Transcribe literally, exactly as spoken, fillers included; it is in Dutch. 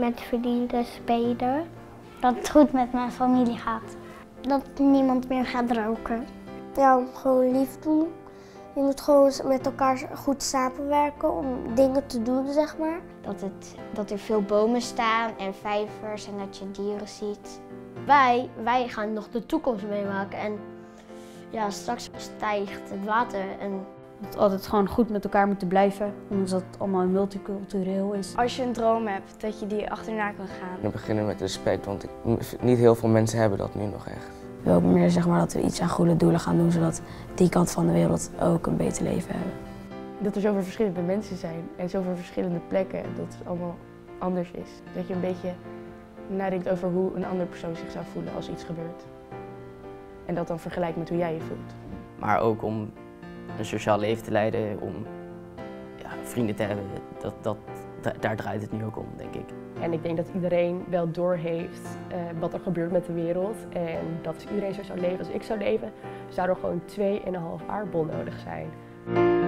met vrienden spelen. Dat het goed met mijn familie gaat. Dat niemand meer gaat roken. Ja, gewoon lief doen. Je moet gewoon met elkaar goed samenwerken om dingen te doen, zeg maar. Dat, het, dat er veel bomen staan en vijvers en dat je dieren ziet. Wij, wij gaan nog de toekomst meemaken en ja, straks stijgt het water. En dat altijd gewoon goed met elkaar moeten blijven, omdat het allemaal multicultureel is. Als je een droom hebt, dat je die achterna kan gaan. We beginnen met respect, want ik, niet heel veel mensen hebben dat nu nog echt. Ik wil ook meer zeg maar, dat we iets aan goede doelen gaan doen, zodat die kant van de wereld ook een beter leven hebben. Dat er zoveel verschillende mensen zijn en zoveel verschillende plekken, dat het allemaal anders is. Dat je een beetje nadenkt over hoe een andere persoon zich zou voelen als iets gebeurt. En dat dan vergelijkt met hoe jij je voelt. Maar ook om een sociaal leven te leiden, om ja, vrienden te hebben, dat, dat, daar draait het nu ook om, denk ik. En ik denk dat iedereen wel doorheeft uh, wat er gebeurt met de wereld. En dat als iedereen zo zou leven als ik zou leven, zou er gewoon twee en een half aardbol nodig zijn.